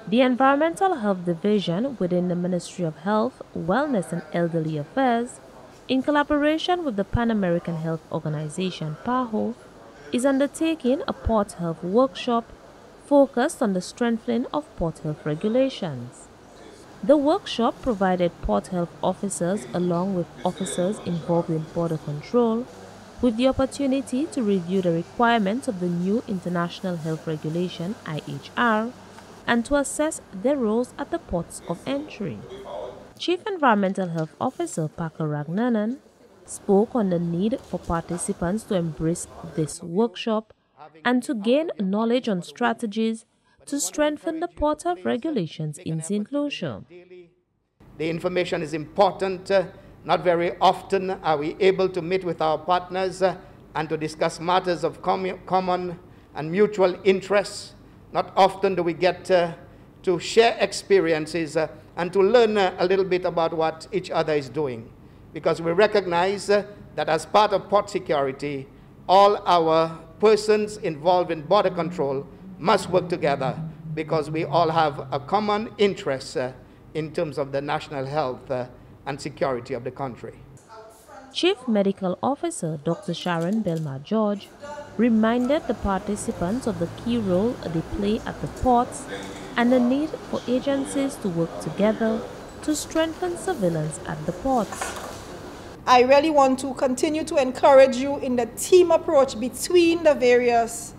The Environmental Health Division within the Ministry of Health, Wellness and Elderly Affairs, in collaboration with the Pan American Health Organization (PAHO, is undertaking a port health workshop focused on the strengthening of port health regulations. The workshop provided port health officers along with officers involved in border control with the opportunity to review the requirements of the new International Health Regulation (IHR) and to assess their roles at the ports of entry. Chief Environmental Health Officer Parker Ragnanan spoke on the need for participants to embrace this workshop and to gain knowledge on strategies to strengthen the port health regulations in St. Lucia. The information is important. Not very often are we able to meet with our partners and to discuss matters of common and mutual interests. Not often do we get to share experiences and to learn a little bit about what each other is doing. Because we recognize that as part of port security, all our persons involved in border control must work together because we all have a common interest in terms of the national health and security of the country. Chief Medical Officer Dr. Sharon Belma George reminded the participants of the key role they play at the ports and the need for agencies to work together to strengthen surveillance at the ports. I really want to continue to encourage you in the team approach between the various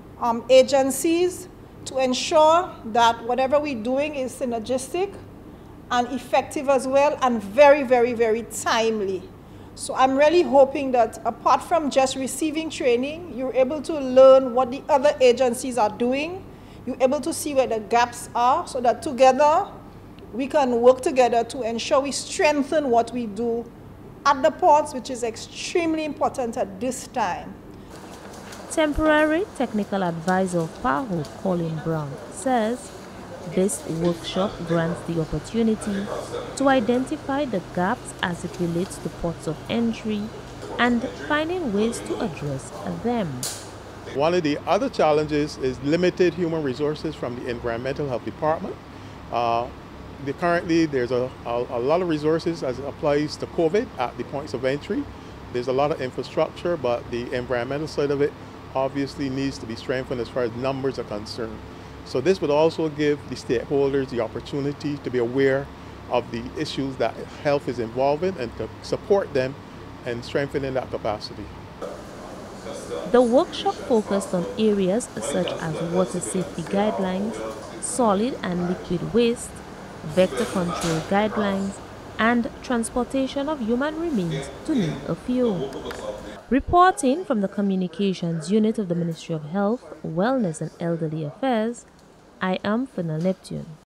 agencies to ensure that whatever we're doing is synergistic and effective as well, and very, very, very timely. So I'm really hoping that apart from just receiving training, you're able to learn what the other agencies are doing. You're able to see where the gaps are so that together we can work together to ensure we strengthen what we do at the ports, which is extremely important at this time. Temporary Technical Advisor of PAHO, Colin Brown, says this workshop grants the opportunity to identify the gaps as it relates to ports of entry and finding ways to address them. One of the other challenges is limited human resources from the Environmental Health Department. Currently, there's a lot of resources as it applies to COVID at the points of entry. There's a lot of infrastructure, but the environmental side of it obviously needs to be strengthened as far as numbers are concerned. So this would also give the stakeholders the opportunity to be aware of the issues that health is involved in and to support them in strengthening that capacity. The workshop focused on areas such as water safety guidelines, solid and liquid waste, vector control guidelines, and transportation of human remains, to name a few. Reporting from the Communications Unit of the Ministry of Health, Wellness and Elderly Affairs, I am Fina Neptune.